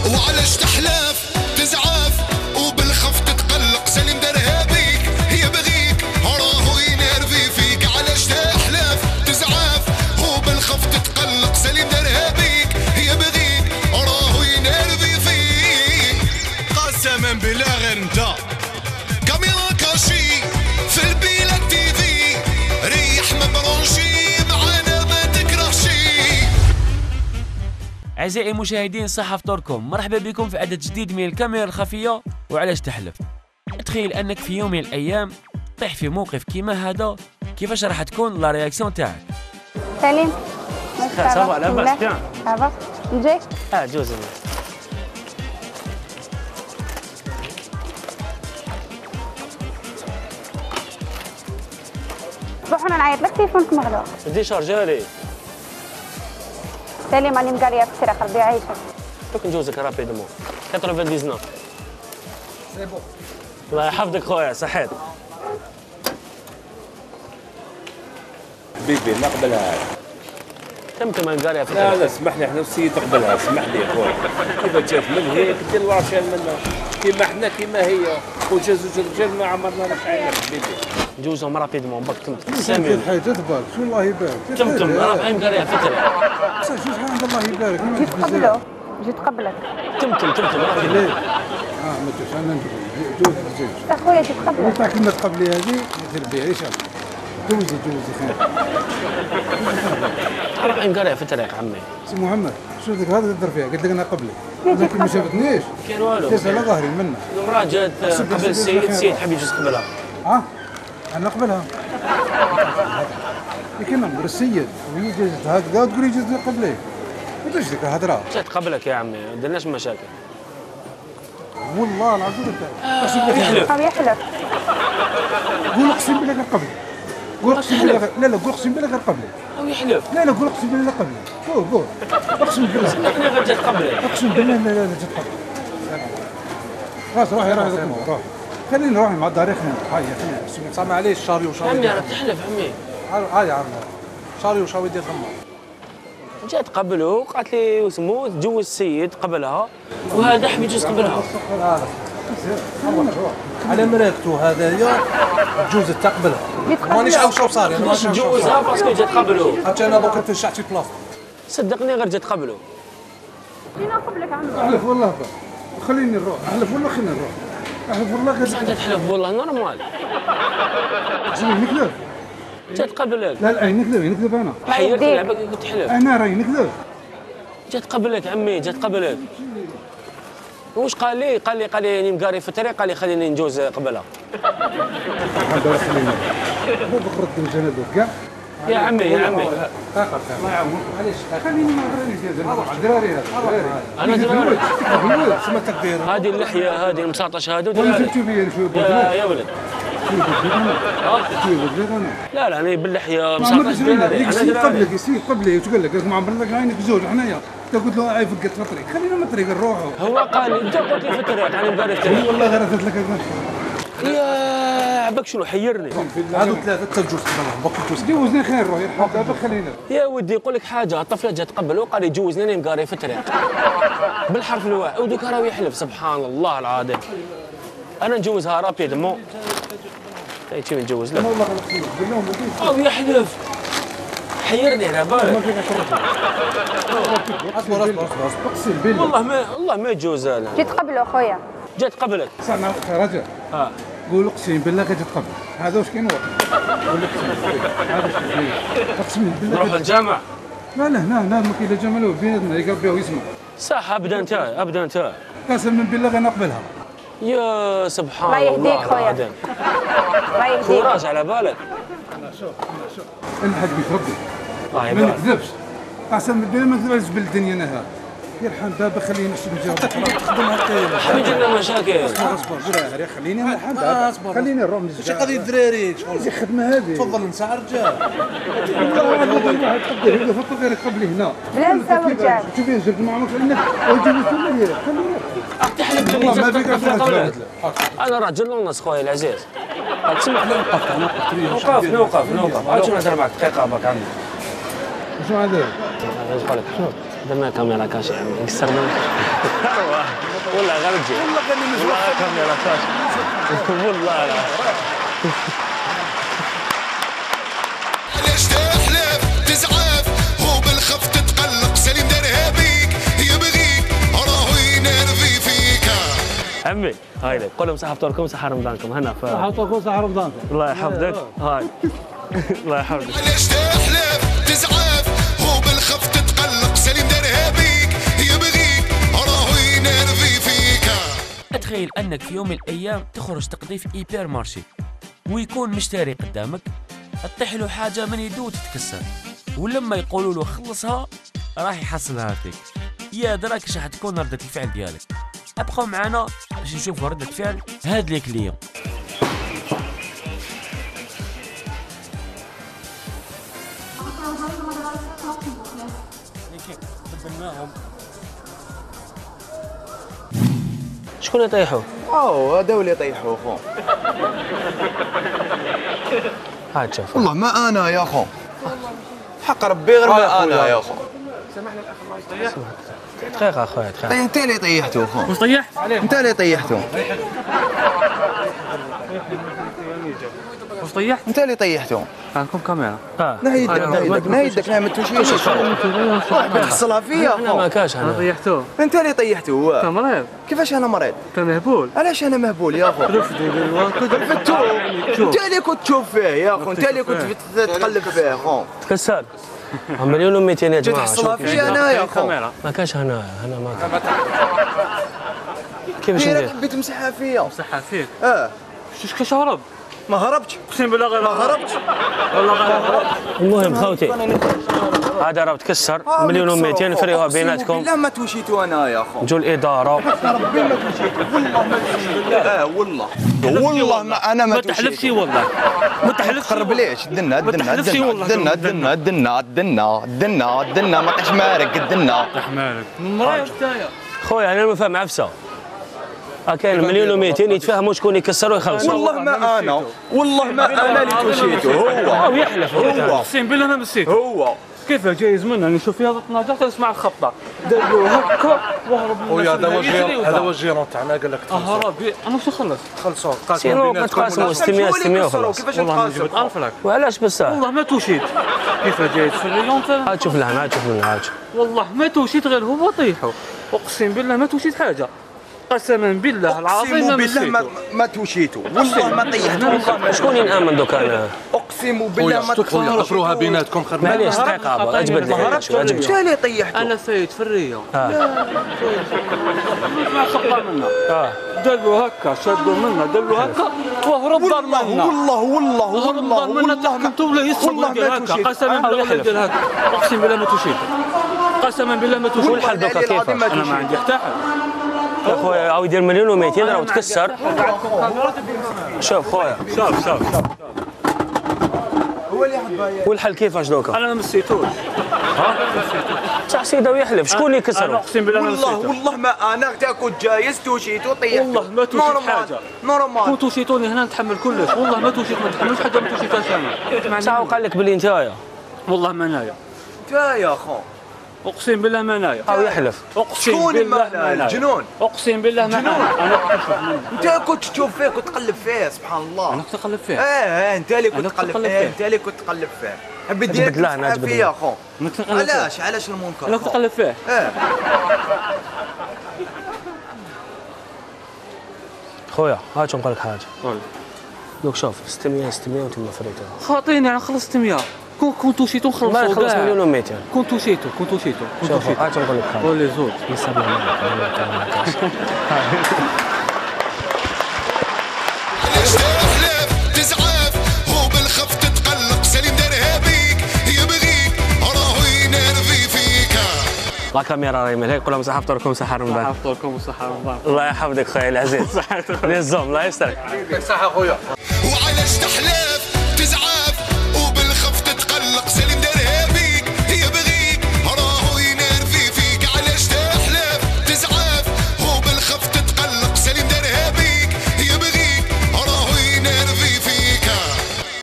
وعلاش تحلف تزعف وبالخف تتقلق سليم دارها بيك هي بغيك راهو ينرفي فيك علاش تحلف تزعف وبالخف تتقلق سليم دارها بيك هي بغيك راهو ينرفي فيك قسما بالله غير انت كاميرا كاشي في البيلة تيفي ريح مبرونشي معانا ما تكرهشي. أعزائي المشاهدين صحة فطوركم، مرحبا بكم في عدد جديد من الكاميرا الخفية وعلاش تحلف. تخيل أنك في يوم من الأيام طيح في موقف كيما هذا، كيفاش راح تكون لا رياكسيون تاعك؟ سليم صافا لاباس بيان صافا نجيك جوز روح انا نعيط لك تليفونك مغلوق. دي شارجالي سليم راني مقاريه في السيره ربي يعيشك. دوك نجوزك رابيدمون 99 سي بون. الله يحفظك خويا صحيت. بيبي ما قبلها. تم نقاريها في لا اسمح لي احنا السيد تقبلها اسمح لي يا خويا. كيف جات من هيك دير الورشان منها كيما احنا كيما هي وجا زوج رجال ما عمرنا لك عينك بيبي. نجوزهم رابيدمون برك تم سامي حاجه تبارك شو الله يبارك تم راه بحال مقاريها في الطريق. صافي شو شحال الله يبارك ما جيت قبله جيت قبلك. تم ليه؟ ما تجوش انا جوز زوج اخويا جيت قبلك. تاع كلمه قبلي هذه دير بها ايش جوزي خير. راه مقاريها في الطريق عمي. سي محمد شو ذيك هذا تدر فيها قلت لك انا قبلي لكن ما شافتنيش كاين والو جالسه على ظهري منها. المراه جات قبل السيد حب يجوز قبلها. انا قبلها لكن نمر السيد وهي جازت هكذا تقول لي جازت قبلي ما درتش ديك الهضره. جات قبلك يا عمي ما درناش مشاكل. والله العظيم يحلف يحلف قول اقسم بالله غير قبلي. قول اقسم بالله لا قول اقسم بالله غير قبلي. او يحلف لا قول اقسم بالله قبلي. قول اقسم بالله انا غير جات قبلك. اقسم بالله لا جات قبلي. خلاص روحي روح خليني نروح مع الدار خلينا هاي خلينا صار معليش شاري وشاوي عمي راه تحلف عمي. هاي عرنا شاري وشاوي ديال ثما جات قبله قالت لي وسمو تجوز السيد قبلها وهذا حب يجوز قبلها. على مراتو هذايا تجوز تقبلها مانيش عاوش واش صار باش تجوزها باسكو جات قبله. حتى انا دوك تنشعت في بلاصتك صدقني غير جات قبله. فينا قبلك عمي. احلف والله خليني نروح احلف والله خليني نروح احلف والله غير بصح تحلف والله نورمال. شنو نكذب؟ جات قبلك. لا نكذب انا حيرت لعبك قلت تحلف. انا راهي نكذب. جات قبلك عمي جات قبلك. واش قال لي يعني مقاري في الطريق قال لي خليني نجوز قبلها. هذا خليني بخرج الجنازه كاع يا عمي الله يعاونك معليش خليني ما نغريش يا الدراري هذا انا دراري سما تقدير هذه اللحيه هذه المساطش هذا ولا ودراري. شفتوا بيا شويه يا ولد لا انا باللحيه ما مساطش عمرش دراري. لك سير قبلك يسير قبلي وتقول لك ما عمرك عينك زوج حنايا قلت له عايفك قلت في الطريق خلينا من الطريق نروحوا. هو قال لي انت قلت لي في الطريق انا مقاري في الطريق. والله غير اثبت لك يا عباك شنو حيرني. هادو ثلاثه تجوز قبلهم بقى تجوز جوزني خير روح يرحمك دابا خلينا. يا ودي يقول لك حاجه الطفله جات قبل وقال لي جوزني انا مقاري في الطريق بالحرف الواحد ودوك راه يحلف سبحان الله العظيم. انا نجوزها رابيدمون تي نجوز له والله غير قول لهم او يحلف حيرني على بالك. اصبر اقسم بالله والله ما يجوز انا. جيت قبله اخويا. جات قبلك. سمع رجل قول اقسم بالله غير تقبل هذا واش كاين قول هذا اقسم بالله نروح الجامع. لا هنا ما كاين لا جمال بيناتنا يقرب ويسمع صح ابدا انت قسما بالله غنقبلها. يا سبحان الله الله يهديك خويا. العظيم. الله يهديك. كوراج على بالك. انا حق بيت ربي الله ما يبارك. نكذبش قسما بالله ما نكذبش بالدنيا انا هذا يرحم دابا خليني نشوف نجاوب تخدم هكايا حبيت لنا مشاكل. اصبر خليني نرحم دابا خليني نروح ماشي قضيه الدراري شغل الخدمه هذه تفضل نساء رجال واحد قدر يقول فقط غير قبلي هنا بلا نساء ورجال. شوفي زرت ما عمرك عندك وجبت خليني تحلف والله ما باللي فيك قبلك. انا راجل ونص خويا العزيز. تسمح لي نوقف عاد نهضر معك دقيقه برك عندي. شنو هذا؟ درنا كاميرا كاشي عمي قصرنا والله غير تجي والله غني مزوق والله كاميرا فاش والله لا علاش تحلف تزعف هو بالخف تتقلق سليم دارها بيك يبغيك راهو ينرفي فيك عمي هاي لك قول لهم صحة فطوركم صحة رمضانكم هنا صحة فطوركم صحة رمضانكم. الله يحفظك هاي الله يحفظك. علاش تحلف تزعف هو بالخف تتقلق سليم دارها بيك يبغيك راهو ينرفي فيك. أتخيل أنك في يوم من الأيام تخرج تقضي في إيبر مارشي ويكون مشتري قدامك تطيح له حاجة من يدو تتكسر ولما يقولوا له خلصها راح يحصلها فيك. يا دراك اش راح تكون ردة الفعل ديالك؟ ابقوا معنا باش نشوفوا ردة فعل هاد لي كليون. شكون يطيحوا؟ هذا اللي يطيحوا خو. هاد شوف والله ما انا يا خو، حق ربي غير ما انا يا خو. دقيقة اخويا دقيقة. انت اللي طيحته خو. واش طيحت؟ انت اللي طيحته. واش طيحت؟ انت اللي طيحته. عندكم كاميرا. نهي يدك نهي يدك ما تمشيش. تحصلها فيا انا ما خو. كاش انا. طيحتوه. انت اللي طيحته. انت مريض. كيفاش انا مريض؟ انت مهبول. علاش انا مهبول يا خو؟ رفدتو. انت اللي كنت تشوف فيه يا خو، انت اللي كنت تقلب فيه خو. تكسر مليون و200 يا جماعة. تحصلها فيا انا يا خو. ما كاش هنا ما كاش. كيفاش كي ندير؟ حبيت تمسحها فيا. صحة فيك. شوش كتهرب؟ ما هربتش. اقسم بالله غير ما هربتش. والله غير المهم خوتي هذا راه تكسر مليون و200 نفريوها بيناتكم. لا ما توشيتو انا يا خو. نجوا الإدارة. ربي ما توشيتو والله ما توشيتو. والله والله ما انا ما توشيتو. ما تحلفش والله. ما تحلفش. قرب ليش دنا ما تحلفش والله. دنا ما طيش مارق الدنا. مالك مريض نتايا. خويا انا ما فاهم عفسه. كاين مليون و200 يتفاهموا شكون يكسر ويخلصوا. والله ما انا والله ما انا اللي توشيتو. هو يحلف هو اقسم بالله ما مسيت. هو كيف جايز منه نشوف في هذا النجار تسمع الخبطه دار له هكا وهرب من هذا هو الجيران تاعنا قال لك هرب انا واش نخلص خلصوا سينو كتقاسموا 600 600 وخلاص. كيفاش والله ما نتقاسم؟ جبت عارف لك وعلاش بصح؟ والله ما توشيت كيف جايز في الريون هاد شوف لهنا هاد شوف لهنا هاد شوف. والله ما توشيت غير هو طيحوا اقسم بالله ما توشيت حاجه قسما بالله العظيم اقسم ما بالله مسيتو ما توشيتو والله ما طيحت والله ما شكون ينامن دوكا انا؟ اقسم بالله ما خويا افروها بيناتكم خير من معليش دقيقة اجبد لي شويه اجبد. انت اللي طيحته. انا فايت في الريون ما خبطه منا دار له هكا شدوا منا دار له هكا وهرب دار منا هرب دار منا تحكمت ولا يسمع ديال هكا قسما بالله ديال هكا اقسم بالله ما توشيت قسما بالله ما توشيت. والحل دوكا كيفاش؟ انا ما عندي حتى حل يا خويا عاود يدير مليون و200 راه تكسر. شوف خويا شوف هو اللي حبها. والحل كيفاش دوكا؟ انا ما مسيتوش تاع سيده ويحلف شكون اللي انا كسروا؟ اقسم بالله ما مسيتوش والله ما انا تا كنت جايز توشيتو طيحت. والله ما توشيت حاجه نورمال. كنت توشيتوني هنا نتحمل كلش والله ما توشيت ما نتحملش حاجه ما توشيتهاش انا ساعه وقال لك بلي نتايا والله ما انايا انت يا خو اقسم بالله ما انايا او يحلف. اقسم شكون بالله ما المعنى؟ انايا الجنون. اقسم بالله ما انا انت كنت تشوف فيه كنت تقلب فيه سبحان الله. انا كنت اقلب فيه انت اللي كنت أنا تقلب كنت فيه أقلب انت اللي كنت تقلب فيه. بدي أجبد له، أنا أجبد له. يا خو. انا كنت اقلب فيه علاش المنكر؟ انا كنت اقلب فيه خويا هات نقول لك حاجه. قول دوك شوف 600 وانتم فريتوها. خاطيني انا خلصت 100 كنت توشيتو ما نخلصوا نخلص كاع مليون و200. كنت توشيتو شوف هات نقول لك حاجه. قول لي زود يسبب علاش تحلف تزعف هو بالخف تتقلق سليم دارها بيك يبغيك راهو ينرفي فيك. لا كاميرا راهي ملهي قول لهم صحة فطوركم صحة رمضان. فطوركم وصحه رمضان الله يحفظك خويا العزيز. للزوم الله يسترك. صحه خويا.